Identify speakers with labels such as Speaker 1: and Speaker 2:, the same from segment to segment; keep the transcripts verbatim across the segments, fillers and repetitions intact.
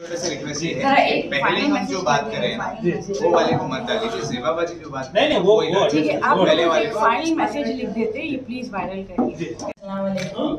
Speaker 1: छोटा सा रिक्वेस्ट है, एक पहले हम जो बात कर रहे हैं ना वो वाले को मत डालिए, सेवा बाजी जो बात नहीं नहीं वो ठीक है, आप पहले वाले
Speaker 2: फाइनल मैसेज लिख देते, ये प्लीज वायरल करिए। अस्सलाम वालेकुम,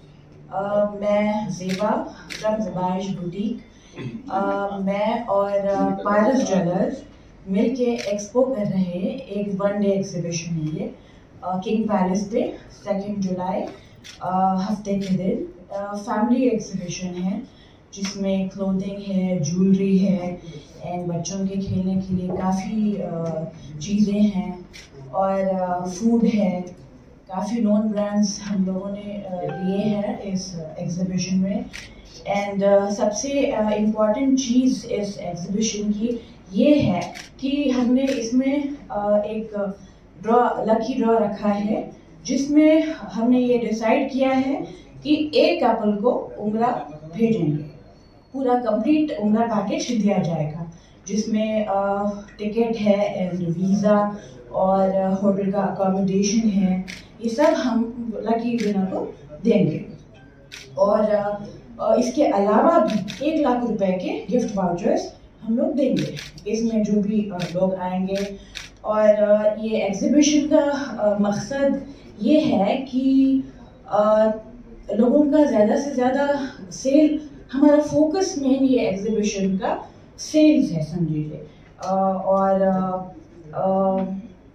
Speaker 2: मैं ज़ेबा फ्रॉम ज़ेबाइश बुटीक, मैं और पारस ज्वेलर्स मिलके एक्सपो कर रहे हैं। एक वन डे एग्जीबिशन है ये किंग पैलेस पे सेकेंड जुलाई हफ्ते के दिन। फैमिली एग्जीबिशन है जिसमें क्लोथिंग है, ज्वेलरी है एंड बच्चों के खेलने के लिए काफ़ी चीज़ें हैं और फूड है। काफ़ी नॉन ब्रांड्स हम लोगों ने लिए हैं इस एग्जीबिशन में। एंड uh, सबसे इम्पॉर्टेंट uh, चीज़ इस एग्जीबिशन की ये है कि हमने इसमें uh, एक ड्रॉ लकी ड्रॉ रखा है जिसमें हमने ये डिसाइड किया है कि एक कपल को उम्रा भेजेंगे। पूरा कंप्लीट उम्रा पैकेज दिया जाएगा जिसमें टिकट है एंड वीज़ा और होटल का अकोमोडेशन है, ये सब हम लकी विनर को देंगे। और uh, इसके अलावा भी एक लाख रुपए के गिफ्ट वाउचर्स हम लोग देंगे इसमें जो भी uh, लोग आएंगे। और uh, ये एग्जीबिशन का uh, मकसद ये है कि uh, लोगों का ज़्यादा से ज़्यादा सेल, हमारा फोकस मेन ये एग्जीबिशन का सेल्स है समझिए। और आ, आ,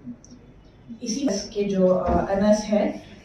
Speaker 2: इसी के जो अनस है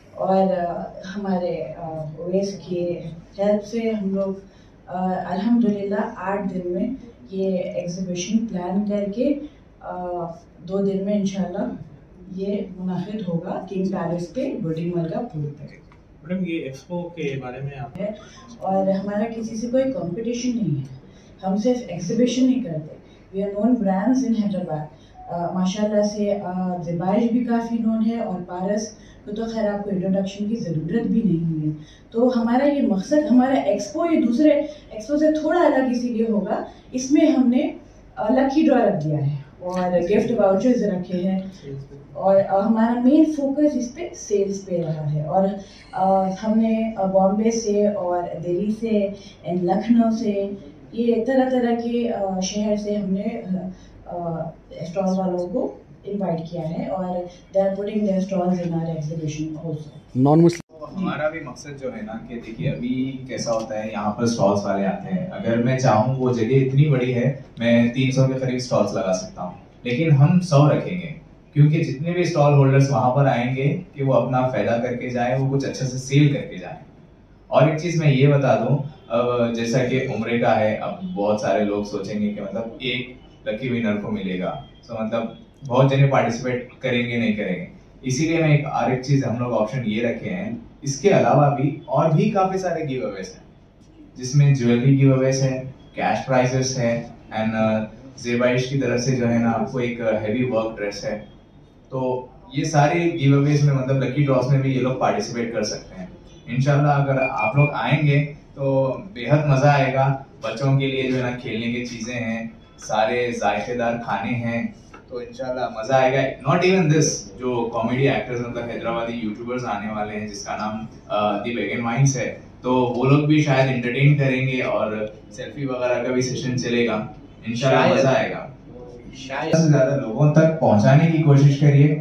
Speaker 2: और आ, हमारे ओएस के हेल्प से हम लोग अल्हम्दुलिल्लाह आठ दिन में ये एग्जीबिशन प्लान करके आ, दो दिन में इंशाल्लाह ये मुनाफिद होगा किंग पैलेस पे बोर्डिंग वाल का पूल पे।
Speaker 3: मैडम ये एक्सपो के बारे में आप
Speaker 2: है और हमारा किसी से कोई कंपटीशन नहीं है, हम सिर्फ एग्जीबिशन नहीं करते। We are known brands in Hyderabad माशाल्लाह से। ज़ेबाइश भी काफ़ी नोन है और पारस को तो खैर आपको इंट्रोडक्शन की ज़रूरत भी नहीं है। तो हमारा ये मकसद, हमारा एक्सपो ये दूसरे एक्सपो से थोड़ा अलग इसीलिए होगा, इसमें हमने लकी ड्रॉ रख दिया है और गिफ्ट वाउचर्स रखे हैं और uh, हमारा मेन फोकस इस पे सेल्स पे रहा है। और uh, हमने बॉम्बे से और दिल्ली से एंड लखनऊ से, ये तरह तरह के uh, शहर से हमने स्टॉल uh, वालों को इनवाइट किया है और they are putting their stalls in our exhibition also.
Speaker 1: Non मुस्लिम हमारा भी मकसद जो है ना कि देखिए अभी कैसा होता है, यहाँ पर स्टॉल्स वाले आते हैं। अगर मैं चाहूँ वो जगह इतनी बड़ी है, मैं तीन सौ के करीब स्टॉल्स लगा सकता हूँ, लेकिन हम सौ रखेंगे क्योंकि जितने भी स्टॉल होल्डर्स वहाँ पर आएंगे कि वो अपना फायदा करके जाए, वो कुछ अच्छा से सेल करके जाए। और एक चीज़ मैं ये बता दूँ, अब जैसा कि उम्रे का है, अब बहुत सारे लोग सोचेंगे कि मतलब एक लकी विनर को मिलेगा, तो मतलब बहुत जने पार्टिसिपेट करेंगे नहीं करेंगे, इसीलिए मैं एक और एक चीज़ हम लोग ऑप्शन ये रखे हैं। इसके अलावा भी और भी काफ़ी सारे गिव अवेज हैं जिसमें ज्वेलरी गिव अवेज है, कैश प्राइजेस है एंड ज़ेबाइश की तरफ से जो है ना आपको एक हैवी वर्क ड्रेस है। तो ये सारे गिव अवेज में मतलब लकी ड्रॉस में भी ये लोग पार्टिसिपेट कर सकते हैं। इंशाल्लाह अगर आप लोग आएंगे तो बेहद मज़ा आएगा। बच्चों के लिए जो है ना खेलने की चीज़ें हैं, सारे जायकेदार खाने हैं, तो इंशाल्लाह मज़ा आएगा। नॉट इवन दिस, जो कॉमेडी एक्टर्स मतलब हैदराबादी यूट्यूबर्स आने वाले हैं जिसका नाम दी बेगन वाइन्स है, तो वो लोग भी शायद एंटरटेन करेंगे और सेल्फी वगैरह का भी सेशन चलेगा। इंशाल्लाह मज़ा आएगा। शायद से ज़्यादा लोगों तक पहुंचाने की कोशिश करिए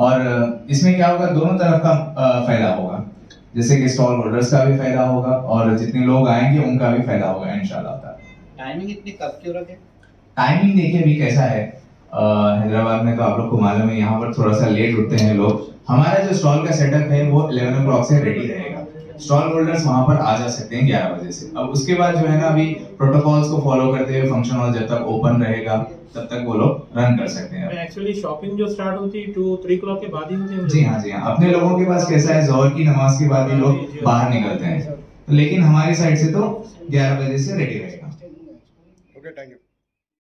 Speaker 1: और इसमें क्या होगा, दोनों तरफ का फायदा होगा, जैसे कि स्टॉल होल्डर्स का भी फायदा होगा और जितने लोग आएंगे उनका भी फायदा होगा इंशाल्लाह।
Speaker 4: टाइमिंग इतनी कब की रखे?
Speaker 1: टाइमिंग देखिए अभी कैसा है, हैदराबाद में तो आप लोग को मालूम है, यहाँ पर थोड़ा सा लेट उठते हैं लोग। हमारा जो स्टॉल का सेटअप है वो इलेवन ओ क्लॉक से रेडी रहेगा, स्टॉल होल्डर्स वहाँ पर आ जा सकते हैं ग्यारह बजे से। अब उसके बाद जो है ना अभी प्रोटोकॉल्स को फॉलो करते हुए फंक्शन हॉल जब तक ओपन रहेगा तब तक वो लोग रन कर सकते हैं।
Speaker 3: एक्चुअली शॉपिंग जो स्टार्ट होती है टू थ्री क्लॉक के बाद ही होती है।
Speaker 1: जी हाँ जी हाँ, अपने लोगों के पास कैसा है, जोहर की नमाज के बाद ही लोग बाहर निकलते हैं, लेकिन हमारी साइड से तो ग्यारह बजे से रेडी रहेगा।
Speaker 5: Okay, thank you.